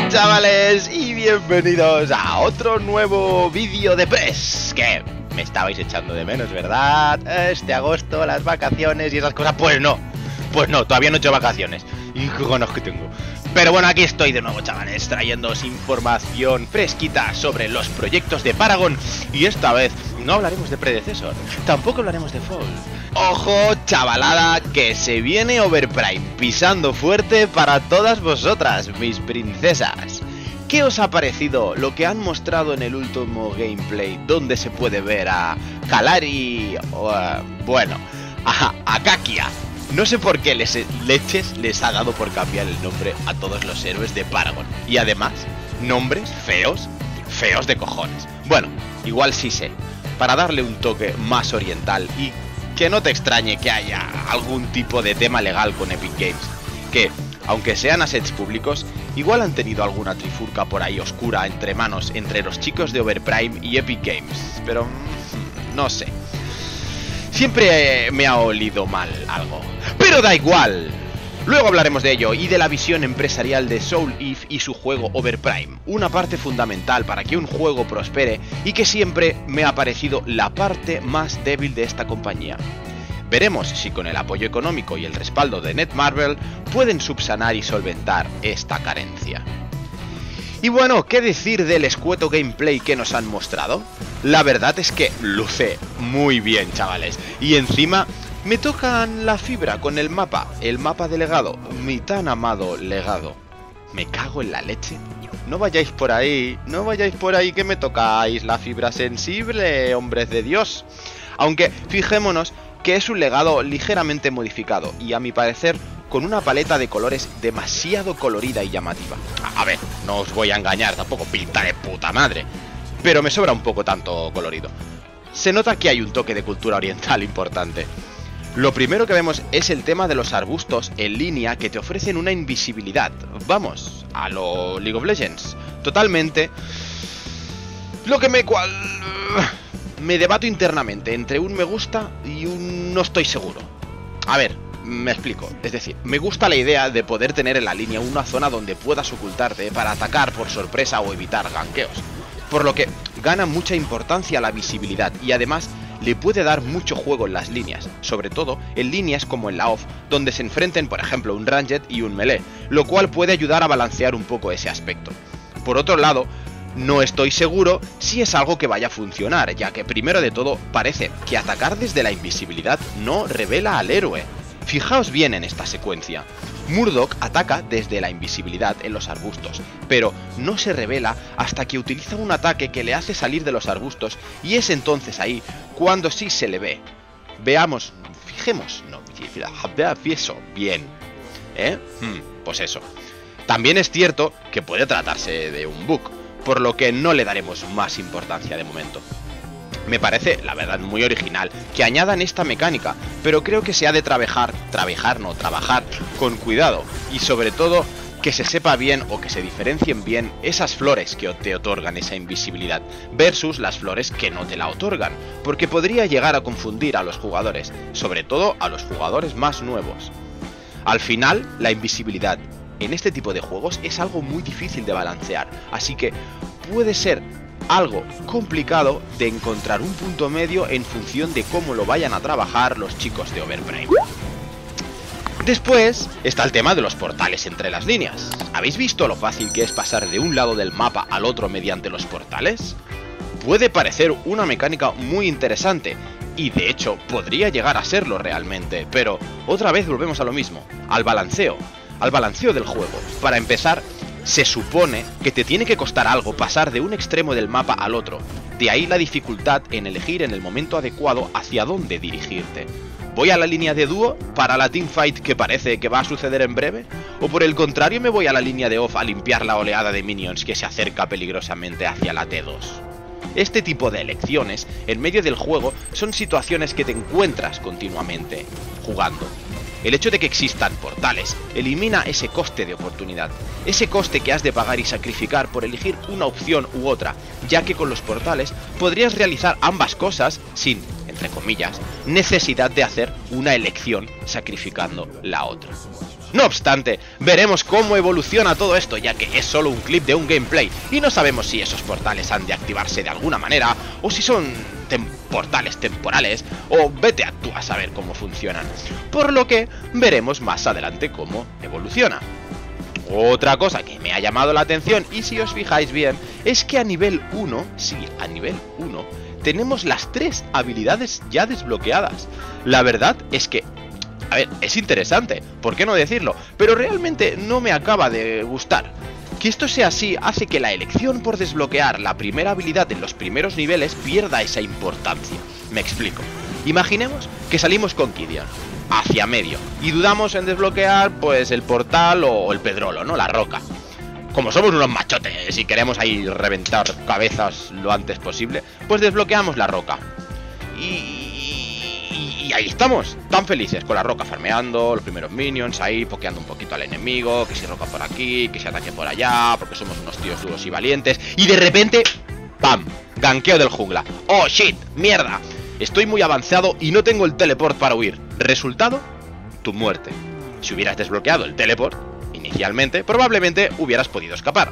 Chavales, y bienvenidos a otro nuevo vídeo de Press. Que me estabais echando de menos, ¿verdad? Este agosto, las vacaciones y esas cosas. Pues no, todavía no he hecho vacaciones. Y qué ganas que tengo. Pero bueno, aquí estoy de nuevo, chavales, trayéndoos información fresquita sobre los proyectos de Paragon. Y esta vez no hablaremos de Predecessor, tampoco hablaremos de Fall. Ojo, chavalada, que se viene Overprime pisando fuerte para todas vosotras, mis princesas. ¿Qué os ha parecido lo que han mostrado en el último gameplay, donde se puede ver a Kalari o a Kakia? No sé por qué leches les ha dado por cambiar el nombre a todos los héroes de Paragon. Y además, nombres feos de cojones. Bueno, igual sí sé, para darle un toque más oriental y que no te extrañe que haya algún tipo de tema legal con Epic Games, que, aunque sean assets públicos, igual han tenido alguna trifulca por ahí oscura entre manos entre los chicos de Overprime y Epic Games, pero no sé. Siempre me ha olido mal algo, pero da igual. Luego hablaremos de ello y de la visión empresarial de Soul Eve y su juego Overprime, una parte fundamental para que un juego prospere y que siempre me ha parecido la parte más débil de esta compañía. Veremos si con el apoyo económico y el respaldo de Netmarble pueden subsanar y solventar esta carencia. Y bueno, ¿qué decir del escueto gameplay que nos han mostrado? La verdad es que luce muy bien, chavales, y encima me tocan la fibra con el mapa de legado, mi tan amado legado. Me cago en la leche. No vayáis por ahí que me tocáis la fibra sensible, hombres de Dios. Aunque fijémonos que es un legado ligeramente modificado y a mi parecer con una paleta de colores demasiado colorida y llamativa. A ver, no os voy a engañar, tampoco pinta de puta madre, pero me sobra un poco tanto colorido. Se nota que hay un toque de cultura oriental importante. Lo primero que vemos es el tema de los arbustos en línea que te ofrecen una invisibilidad. Vamos, a lo League of Legends. Totalmente. Lo que me debato internamente entre un me gusta y un no estoy seguro. A ver, me explico. Es decir, me gusta la idea de poder tener en la línea una zona donde puedas ocultarte para atacar por sorpresa o evitar gankeos. Por lo que gana mucha importancia la visibilidad y además le puede dar mucho juego en las líneas, sobre todo en líneas como en la off, donde se enfrenten por ejemplo un ranged y un melee, lo cual puede ayudar a balancear un poco ese aspecto. Por otro lado, no estoy seguro si es algo que vaya a funcionar, ya que primero de todo parece que atacar desde la invisibilidad no revela al héroe. Fijaos bien en esta secuencia. Murdoch ataca desde la invisibilidad en los arbustos, pero no se revela hasta que utiliza un ataque que le hace salir de los arbustos y es entonces ahí cuando sí se le ve. Veamos, fijemos, no, eso, bien, pues eso. También es cierto que puede tratarse de un bug, por lo que no le daremos más importancia de momento. Me parece, la verdad, muy original que añadan esta mecánica, pero creo que se ha de trabajar con cuidado y sobre todo que se sepa bien o que se diferencien bien esas flores que te otorgan esa invisibilidad versus las flores que no te la otorgan, porque podría llegar a confundir a los jugadores, sobre todo a los jugadores más nuevos. Al final, la invisibilidad en este tipo de juegos es algo muy difícil de balancear, así que puede ser algo complicado de encontrar un punto medio en función de cómo lo vayan a trabajar los chicos de Overprime. Después está el tema de los portales entre las líneas. ¿Habéis visto lo fácil que es pasar de un lado del mapa al otro mediante los portales? Puede parecer una mecánica muy interesante y de hecho podría llegar a serlo realmente, pero otra vez volvemos a lo mismo, al balanceo del juego. Para empezar, se supone que te tiene que costar algo pasar de un extremo del mapa al otro, de ahí la dificultad en elegir en el momento adecuado hacia dónde dirigirte. ¿Voy a la línea de dúo para la teamfight que parece que va a suceder en breve? ¿O por el contrario me voy a la línea de off a limpiar la oleada de minions que se acerca peligrosamente hacia la T2? Este tipo de elecciones en medio del juego son situaciones que te encuentras continuamente jugando. El hecho de que existan portales elimina ese coste de oportunidad, ese coste que has de pagar y sacrificar por elegir una opción u otra, ya que con los portales podrías realizar ambas cosas sin, entre comillas, necesidad de hacer una elección sacrificando la otra. No obstante, veremos cómo evoluciona todo esto, ya que es solo un clip de un gameplay y no sabemos si esos portales han de activarse de alguna manera o si son portales temporales o vete a tú a saber cómo funcionan, por lo que veremos más adelante cómo evoluciona. Otra cosa que me ha llamado la atención, y si os fijáis bien, es que a nivel 1, sí, a nivel 1, tenemos las 3 habilidades ya desbloqueadas. La verdad es que, a ver, es interesante, ¿por qué no decirlo? Pero realmente no me acaba de gustar. Que esto sea así hace que la elección por desbloquear la primera habilidad en los primeros niveles pierda esa importancia. Me explico. Imaginemos que salimos con Kidian hacia medio y dudamos en desbloquear pues el portal o el pedrolo, ¿no? La roca. Como somos unos machotes y queremos ahí reventar cabezas lo antes posible, pues desbloqueamos la roca. Y ahí estamos, tan felices con la roca, farmeando los primeros minions, ahí pokeando un poquito al enemigo, que si roca por aquí, que si ataque por allá, porque somos unos tíos duros y valientes. Y de repente, ¡pam! Ganqueo del jungla. ¡Oh, shit! ¡Mierda! Estoy muy avanzado y no tengo el teleport para huir. Resultado, tu muerte. Si hubieras desbloqueado el teleport inicialmente, probablemente hubieras podido escapar.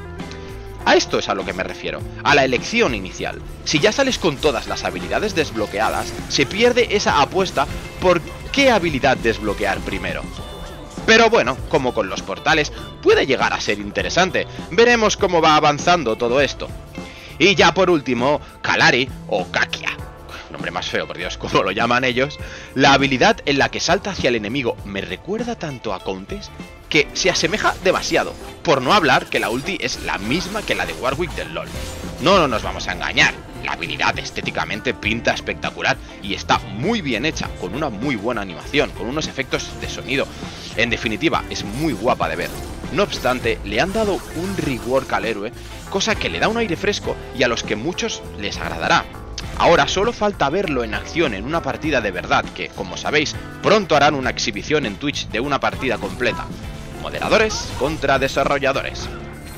A esto es a lo que me refiero, a la elección inicial. Si ya sales con todas las habilidades desbloqueadas, se pierde esa apuesta por qué habilidad desbloquear primero. Pero bueno, como con los portales, puede llegar a ser interesante. Veremos cómo va avanzando todo esto. Y ya por último, Kalari o Kakia. Nombre más feo, por Dios, como lo llaman ellos. La habilidad en la que salta hacia el enemigo me recuerda tanto a Countess que se asemeja demasiado. Por no hablar que la ulti es la misma que la de Warwick del LoL. No nos vamos a engañar. La habilidad estéticamente pinta espectacular y está muy bien hecha, con una muy buena animación, con unos efectos de sonido. En definitiva, es muy guapa de ver. No obstante, le han dado un rework al héroe, cosa que le da un aire fresco y a los que muchos les agradará. Ahora solo falta verlo en acción en una partida de verdad, que, como sabéis, pronto harán una exhibición en Twitch de una partida completa. Moderadores contra desarrolladores.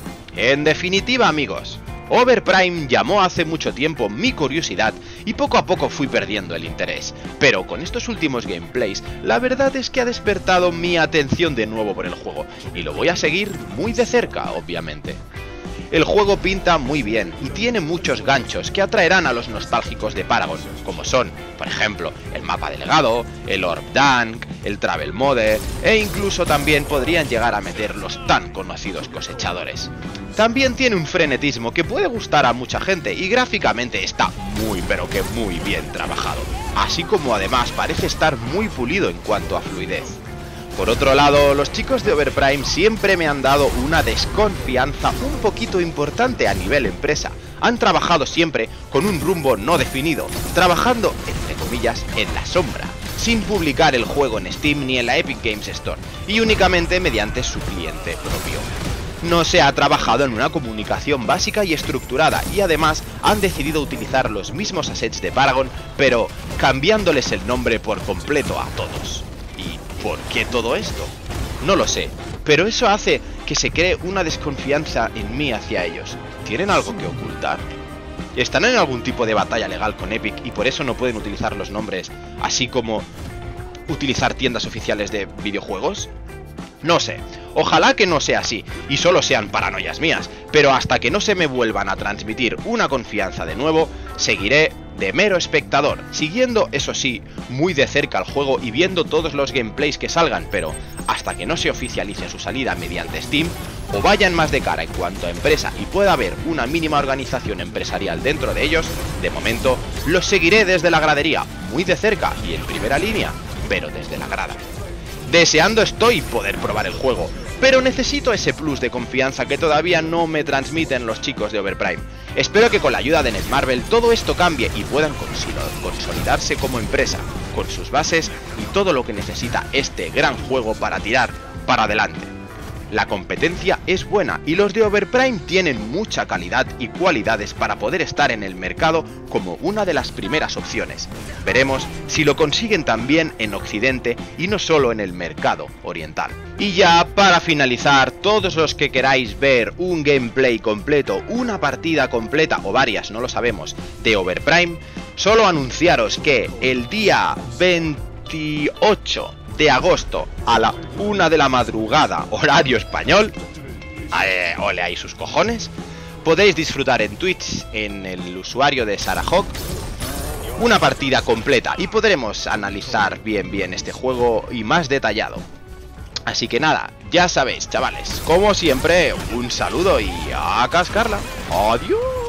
En definitiva, amigos, Overprime llamó hace mucho tiempo mi curiosidad y poco a poco fui perdiendo el interés, pero con estos últimos gameplays la verdad es que ha despertado mi atención de nuevo por el juego, y lo voy a seguir muy de cerca, obviamente. El juego pinta muy bien y tiene muchos ganchos que atraerán a los nostálgicos de Paragon, como son, por ejemplo, el mapa delegado, el Orb Dunk, el Travel Mode, e incluso también podrían llegar a meter los tan conocidos cosechadores. También tiene un frenetismo que puede gustar a mucha gente y gráficamente está muy pero que muy bien trabajado, así como además parece estar muy pulido en cuanto a fluidez. Por otro lado, los chicos de Overprime siempre me han dado una desconfianza un poquito importante a nivel empresa. Han trabajado siempre con un rumbo no definido, trabajando, entre comillas, en la sombra, sin publicar el juego en Steam ni en la Epic Games Store, y únicamente mediante su cliente propio. No se ha trabajado en una comunicación básica y estructurada, y además han decidido utilizar los mismos assets de Paragon, pero cambiándoles el nombre por completo a todos. ¿Por qué todo esto? No lo sé, pero eso hace que se cree una desconfianza en mí hacia ellos. ¿Tienen algo que ocultar? ¿Están en algún tipo de batalla legal con Epic y por eso no pueden utilizar los nombres, así como utilizar tiendas oficiales de videojuegos? No sé, ojalá que no sea así, y solo sean paranoias mías, pero hasta que no se me vuelvan a transmitir una confianza de nuevo, seguiré de mero espectador, siguiendo, eso sí, muy de cerca el juego y viendo todos los gameplays que salgan, pero hasta que no se oficialice su salida mediante Steam, o vayan más de cara en cuanto a empresa y pueda haber una mínima organización empresarial dentro de ellos, de momento los seguiré desde la gradería, muy de cerca y en primera línea, pero desde la grada. Deseando estoy poder probar el juego, pero necesito ese plus de confianza que todavía no me transmiten los chicos de Overprime. Espero que con la ayuda de Netmarble todo esto cambie y puedan consolidarse como empresa, con sus bases y todo lo que necesita este gran juego para tirar para adelante. La competencia es buena y los de Overprime tienen mucha calidad y cualidades para poder estar en el mercado como una de las primeras opciones. Veremos si lo consiguen también en Occidente y no solo en el mercado oriental. Y ya para finalizar, todos los que queráis ver un gameplay completo, una partida completa o varias, no lo sabemos, de Overprime, Solo anunciaros que el día 28 de agosto a la 1 de la madrugada, horario español, ole ahí sus cojones, podéis disfrutar en Twitch, en el usuario de Sarahawk, una partida completa y podremos analizar bien este juego y más detallado. Así que nada, ya sabéis, chavales, como siempre, un saludo y a cascarla. Adiós.